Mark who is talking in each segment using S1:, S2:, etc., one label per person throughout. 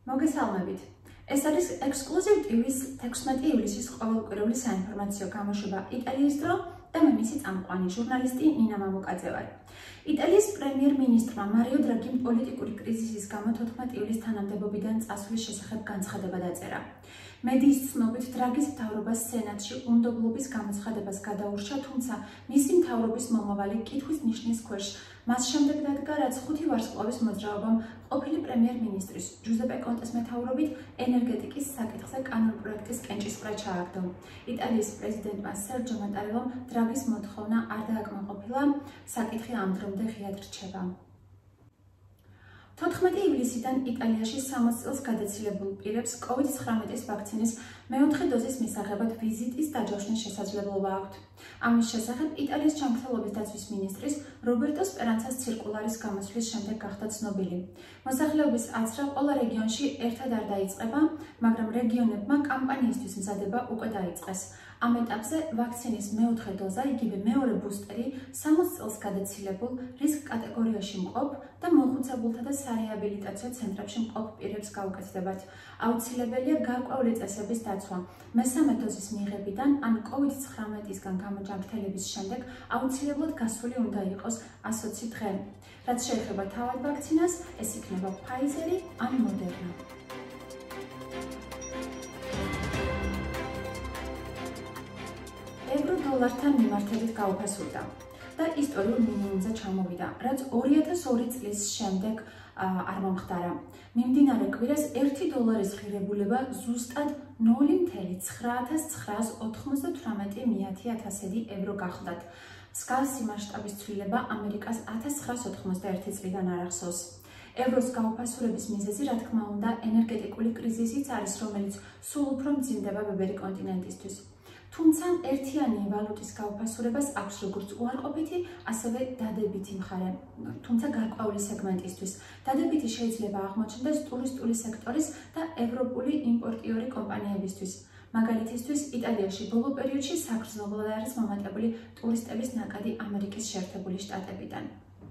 S1: მოგესალმებით. ეს არის ექსკლუზივ ტივის 16 ივლისის ყოველკვირეული საინფორმაციო გამოშვება იტალიის დრო და მე მისი წამყვანი ჟურნალისტი ნინა მამუკაძე ვარ. იტალიის პრემიერ-მინისტრმა მარიო დრაგიმ პოლიტიკური კრიზისის გამო 14 ივლისს თანამდებობიდან წასვლის შესახებ განცხადება დაწერა. მედიის ცნობით დრაგის მთავრობას სენატში უნდობლობის გამოცხადებას გადაურჩა, თუმცა მისი მთავრობის მომავალი კითხვის ნიშნის ქვეშ მას შემდეგ დადგა, რაც 5 ვარსკვლავის მოძრაობამ ყოფილი პრემიერ-მინისტრის ჯუზეპე კონტეს მეთაურობით ენერგეტიკის საკითხზე კანონპროექტის კენჭისყრა ჩააგდო. იტალიის პრეზიდენტმა სერჯო მატარელომ დრაგის მოთხოვნა არ დააკმაყოფილა, საკითხი ამ დრომდე ღიად რჩება. 14 ივლისიდან იტალიაში 60 წელს გადაცილებულ პირებს COVID-19 ვაქცინის მეოთხე დოზის მისაღებად ვიზიტის დაჯავშნის შესაძლებლობა აქვთ. ამის შესახებ იტალიის ჯანმრთელობის დაცვის მინისტრის რობერტო სპერანცას ცირკულარის გამოსვლის შემდეგ გახდა ცნობილი. მოსახლეობის აცრა ყველა რეგიონში ერთად არ დაიწყება, მაგრამ რეგიონებმა კამპანიისთვის მზადება უკვე დაიწყეს. ამ ეტაპზე ვაქცინის მეოთხე დოზა, იგივე მეორე ბუსტერი 60 წელს გადაცილებულ რისკ კატეგორიაში მყოფ და მოხუცებულთა და სარეაბილიტაციო ცენტრებში მყოფ პირებს გაუკეთდებათ. აუცილებელია გარკვეული წესების დაცვა. მესამე დოზის მიღებიდან ან COVID-19-ისგან გამოჯანმრთელების შემდეგ აუცილებლად გასული უნდა იყოს 120 დღე. რაც შეეხება თავად ვაქცინას, ეს იქნება Pfizer ან Moderna. ევროდოლართან მიმართებით გაუფასურდა და ისტორიულ მინიმუმზე ჩამოვიდა, რაც 2002 წლის შემდეგ არ მომხდარა. მიმდინარე კვირას $1 ღირებულება ზუსტად 0.9998 евро გახლდათ. მსგავსი მასშტაბის ცვლილება ამერიკას 1991 წლიდან არ ახსოვს. ევროს გაუფასურების მიზეზი, რა თქმა უნდა, ენერგეტიკული კრიზისიც არის, რომელიც სულ უფრო მძიმდება ბებერი კონტინენტისთვის. თუმცა ერთიანი ვალუტის გაუფასურებას აქვს როგორც უარყოფითი, ასევე დადებითი მხარე, თუმცა გარკვეული სეგმენტისთვის. დადებითი შეიძლება აღმოჩნდეს ტურისტული სექტორის და ევროპული იმპორტიორი კომპანიებისთვის. მაგალითისთვის, იტალიაში ბოლო პერიოდში საგრძნობლად არის მომატებული ტურისტების ნაკადი ამერიკის შეერთებული შტატებიდან.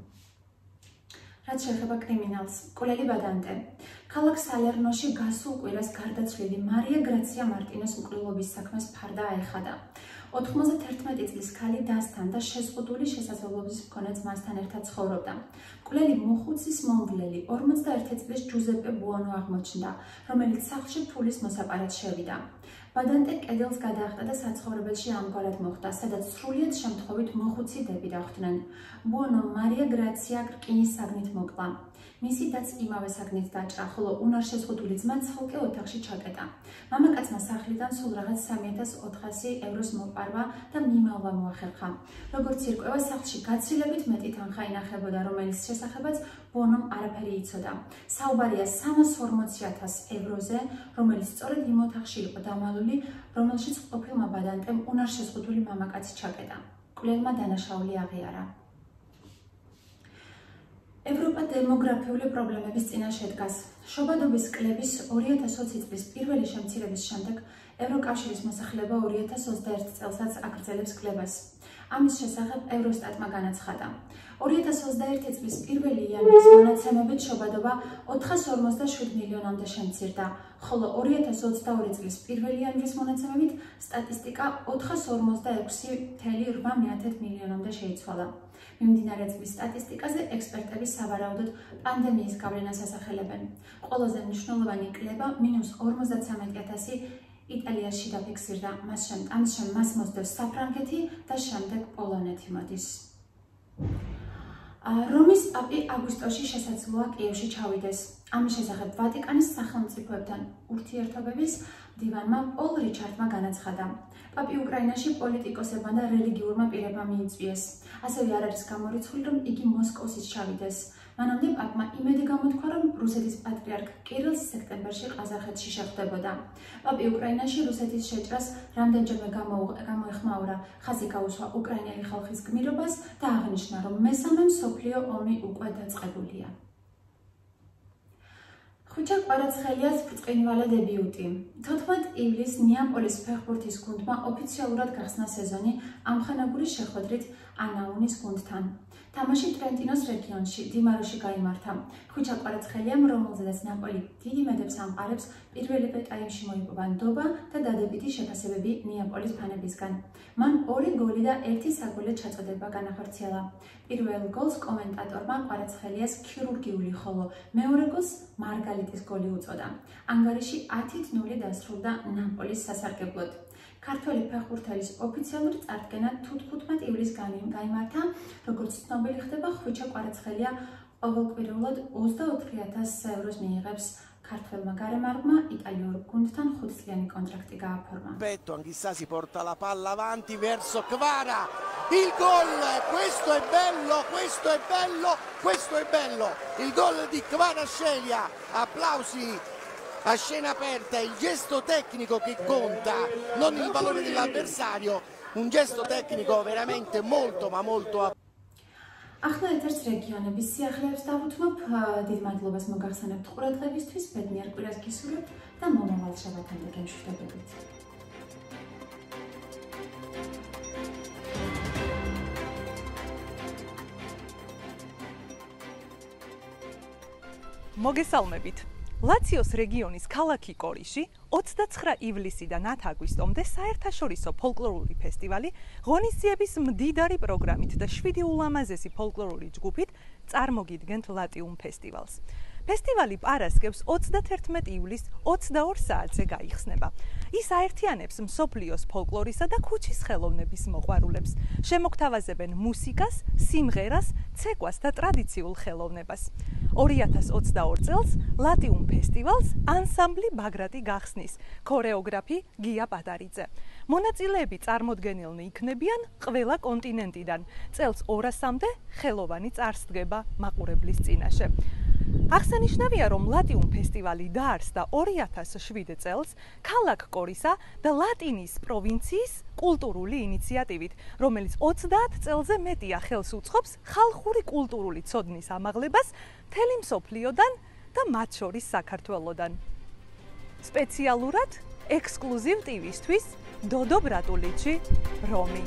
S1: რაც შეეხება კრიმინალს, კვლელი ბადანტე. ქალაქ სალერნოში გასულ კვირას გარდაცვლილი მარია გრაცია მარტინეს მკვლელობის საქმეს ფარდა აეხადა. 91 წლის ქალი დასთან და შეზღუდული შესაძლებლობის მქონე ძმასთან ერთად ცხოვრობდა. მკვლელი მოხუცის მომვლელი 41 წლის ჯუზეპე ბუონო აღმოჩნდა, რომელიც სახლში ფულის მოსაპარად შევიდა. ბადანტე კედელს გადაახტა და საცხოვრებელში ამგვარად მოხდა, სადაც სრულიად შემთხვევით მოხუცი დები დახვდნენ. ბუონო მარია გრაცია რკინის საგნით მოკლა. მისი დაც იმავე საგნით დაჭრა, ხოლო უნარშეზღუდული ძმა ცალკე ოთახში ჩაკეტა. მამაკაცმა სახლიდან სულ რაღაც 3400 ევროს მოპარვა და მიმალვა მოახერხა. როგორც ირკვევა, სახლში გაცილებით მეტი თანხა ინახებოდა, რომელიც შესახებაც ბუონომ არაფერი იცოდა. საუბარია 340.000 ევროზე, რომელიც სწორედ იმ ოთახში იყო დამალული, რომელშიც ყოფილმა ბადანტემ უნარშეზღუდული მამაკაცი ჩაკეტა. მკვლელმა დანაშაული აღიარა. ევროპა დემოგრაფიული პრობლემების წინაშე დგას. შობადობის კლების 2020 წლის პირველი შემცირების შემდეგ ევროკავშირის მოსახლეობა 2021 წელსაც აგრძელებს კლებას. ამის შესახებ ევროსტატმა განაცხადა. 2021 წლის 1 იანვრის მონაცემებით შობადობა 457 მილიონამდე შემცირდა, ხოლო 2022 წლის 1 იანვრის მონაცემებით სტატისტიკა 446.8 მილიონამდე შეიცვალა. მიმდინარე წლის სტატისტიკაზე ექსპერტები სავარაუდოდ პანდემიის გავლენას ასახელებენ. ყველაზე მნიშვნელოვანი კლება -53.000 იტალიაში დაფიქსირდა, ამის შემდეგ მას მოსდევს საფრანგეთი და შემდეგ პოლონეთი მოდის. რომის პაპი აგვისტოში შესაძლოა კიევში ჩავიდეს. ამის შესახებ ვატიკანის სახელმწიფოებთან ურთიერთობების მდივანმა პოლ რიჩარდმა განაცხადა. პაპი უკრაინაში პოლიტიკოსებმა და რელიგიურმა პირებმა მიიწვიეს. ასევე არ არის გამორიცხული, რომ იგი მოსკოვსიც ჩავიდეს. მანამდე პაპმა იმედი გამოთქვა, რომ რუსეთის პატრიარქ კირილს სექტემბერში ყაზახეთში შეხვდებოდა. პაპი უკრაინაში რუსეთის შეჭრას რამდენჯერმე გამოეხმაურა, ხაზი გაუსვა უკრაინელი ხალხის გმირობას და აღნიშნა, რომ მესამე მსოფლიო ომი უკვე დაწყებულია. ხუჭა კვარაცხელიას ბრწყინვალე დებიუტი. 14 ივლისს ნეაპოლის ფეხბურთის გუნდმა ოფიციალურად გახსნა სეზონი ამხანაგური შეხვედრით ანაუნის გუნდთან. თამაში ტრენტინოს რეგიონში, დიმაროში გაიმართა. ხვიჩა კვარაცხელიამ, რომელზედაც ნაპოლი დიდი მედებს ამყარებს, პირველი ტაიმში მოიპოვა ნდობა და დადებითი შეფასებები ნეაპოლის ფანებისგან. მან 2 გოლი და 1 საგოლე ჩაწოდება განახორციელა. პირველ გოლს კომენტატორმა კვარაცხელიას ქირურგიული, ხოლო მეორე გოლს მარგალიტის გოლი უწოდა. ანგარიში 10-0 დასრულდა ნაპოლის სასარგებლოდ. ქართველი ფეხბურთელის ოფიციალური წარდგენა 15 ივლისს გაიმართა, როგორც ცნობილი ხდება, ხვიჩა კვარაცხელია ყოველკვირეულად 24,000 ევროს მიიღებს. ქართველმა გარემარბმა იტალიურ გუნდთან 5 წლიანი კონტრაქტი გააფორმა.
S2: Chissà si porta la palla avanti verso Kvara. Il gol, questo è bello, questo è bello, questo è bello. Il gol di Kvaratskhelia. Applausi a scena aperta, il gesto tecnico che conta, non il valore dell'avversario. Un gesto tecnico veramente molto ma molto
S1: ახლა ეთერს რეგიონების სიახლეებს დავუთმობ. დიდ მადლობას მოგახსენებთ ყურადღებისთვის, ბედნიერ კვირას გისურვებთ და მომავალ შაბათამდე გემშვიდობებით.
S3: მოგესალმებით. ლაციოს რეგიონის ქალაქი კორიში 29 ივლისიდან 10 აგვისტომდე საერთაშორისო ფოლკლორული ფესტივალი ღონისძიების მდიდარი პროგრამით და 7 ულამაზესი ფოლკლორული ჯგუფით წარმოგიდგენთ ლატიუმ ფესტივალს. ფესტივალი პარასკევს 31 ივლისს 22 საათზე გაიხსნება. ის აერთიანებს მსოფლიოს ფოლკლორისა და ქუჩის ხელოვნების მოყვარულებს. შემოგთავაზებენ მუსიკას, სიმღერას, ცეკვას და ტრადიციულ ხელოვნებას. 2022 წელს ლატიუმ ფესტივალს ანსამბლი ბაგრატი გახსნის, ქორეოგრაფი გია პატარიძე. მონაწილეები წარმოდგენილნი იქნებიან ყველა კონტინენტიდან. წელს 200-მდე ხელოვანი წარსდგება მაყურებლის წინაშე. აღსანიშნავია, რომ ლატიუმ ფესტივალი დაარსდა 2007 წელს ქალაქ კორისა და ლატინის პროვინციის კულტურული ინიციატივით, რომელიც 30 წელზე მეტია ხელს უწყობს ხალხური კულტურული ცოდნის ამაღლებას მთელი მსოფლიოდან და მათ შორის საქართველოდან. სპეციალურად ექსკლუზივ ტივისთვის დოდო ბრატულიჩი, რომი.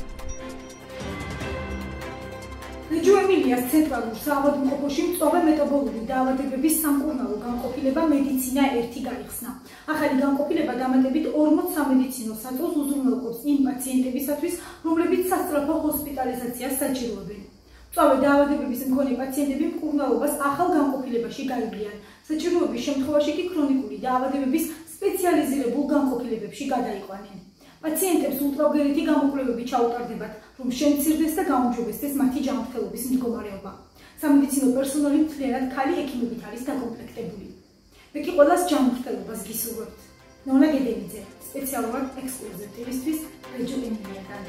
S4: რიჯო ემილიას ცენტრალურ საავადმყოფოში მწვავე მეტაბოლური დაავადებების სამკურნალო განყოფილება მედიცინა 1 გაიხსნა. ახალი განყოფილება დამატებით 40 სამედიცინო საწოლს უზრუნველყოფს იმ პაციენტებისათვის, რომლებიც სასწრაფო ჰოსპიტალიზაციას საჭიროებენ. მწვავე დაავადებების მქონე პაციენტები მკურნალობას ახალ განყოფილებაში გაიგლიან. საჭიროების შემთხვევაში კი ქრონიკული დაავადებების სპეციალიზირებულ განყოფილებებში გადაიყვანენ. პაციენტებს ულტრაბგერითი გამოკვლევები ჩაუტარდებათ, რომ შემცირდეს და გაუმჯობესდეს მათი ჯანმრთელობის მდგომარეობა. სამედიცინო პერსონალი მთლიანად ქალი ექიმებით არის დაკომპლექტებული. მე კი ყველას ჯანმრთელობას გისურვებთ. ნონა გედელიძე, სპეციალურად ექსკლუზივ ტივისთვის რიჯო ემილიადან.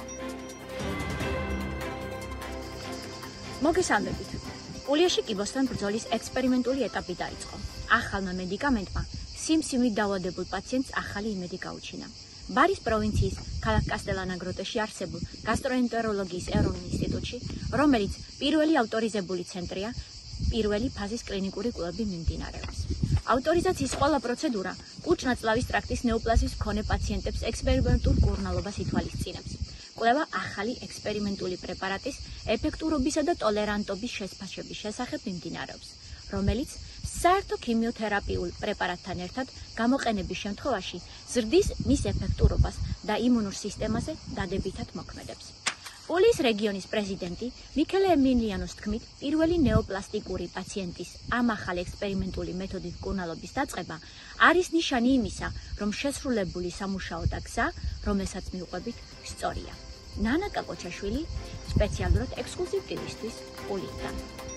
S5: მოგესალმებით. პულიაში კიბოსთან ბრძოლის ექსპერიმენტული ეტაპი დაიწყო. ახალმა მედიკამენტმა სიმსივნით დაავადებულ პაციენტს ახალი იმედი გაუჩინა. ბარის პროვინციის ქალაქ კასტელანაგროტეში არსებულ გასტროენტეროლოგიის ეროვნულ ინსტიტუტში, რომელიც პირველი ავტორიზებული ცენტრია, პირველი ფაზის კლინიკური კვლევები მიმდინარეობს. ავტორიზაციის ყველა პროცედურა კუჭ-ნაწლავის ტრაქტის ნეოპლაზიის მქონე პაციენტებს ექსპერიმენტულ მკურნალობას ითვალისწინებს. კვლევა ახალი ექსპერიმენტული პრეპარატის ეფექტურობისა და ტოლერანტობის შესფასების შესახებ მიმდინარეობს, რომელიც საერთო ქიმიოთერაპიულ პრეპარატთან ერთად გამოყენების შემთხვევაში ზრდის მის ეფექტურობას და იმუნურ სისტემაზე დადებითად მოქმედებს. პულიის რეგიონის პრეზიდენტი მიქელე ემილიანოს თქმით, პირველი ნეოპლასტიკური პაციენტის ამ ახალი ექსპერიმენტული მეთოდით მკურნალობის დაწყება არის ნიშანი იმისა, რომ შესრულებული სამუშაო და გზა, რომელსაც მიუყვებით, სწორია. ნანა კაკოჩაშვილი, სპეციალურად ექსკლუზივ ტივისთვის პულიიდან.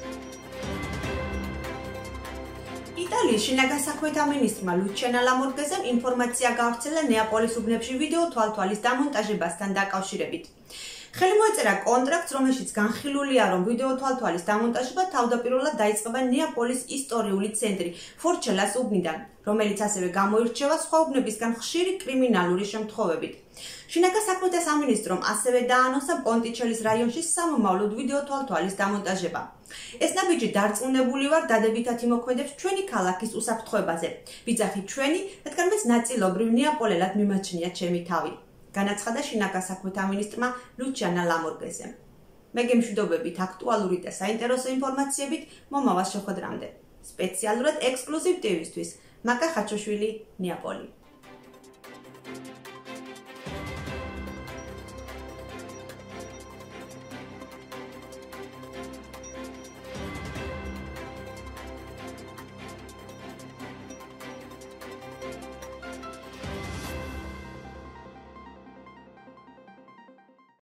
S6: იტალიის შინაგან საქმეთა მინისტრმა ლუჩიანო ლამორგეზემ ინფორმაცია გავრცელა ნეაპოლის უბნებში ვიდეო თვალთვალის დამონტაჟებასთან დაკავშირებით. ხელი მოეწერა კონტრაქტს, რომელშიც განხილულია, რომ ვიდეო თვალთვალის დამონტაჟება თავდაპირველად დაიწყება ნეაპოლის ისტორიული ცენტრი ფორჩელას უბნიდან, რომელიც ასევე გამოირჩევა სხვა უბნებისგან ხშირი კრიმინალური შემთხვევებით. შინაგან საქმეთა სამინისტრომ ასევე დაანონსა პონტიჩელის რაიონში სამომავლოდ ვიდეო თვალთვალის დამონტაჟება. ეს ნაბიჯი დარწმუნებული ვარ დადებითად იმოქმედებს ჩვენი ქალაქის უსაფრთხოებაზე. ვიძახით ჩვენი, რადგან მეც ნაწილობრივ ნეაპოლელად მიმაჩნია ჩემი თავი. განაცხადა შინაგან საქმეთა მინისტრმა ლუჩიანო ლამორგეზემ. მე გემშვიდობებით აქტუალური და საინტერესო ინფორმაციებით მომავალ შეხვედრამდე. სპეციალურად ექსკლუზივ ტივისთვის მაკა ხაჩოშვილი, ნეაპოლი.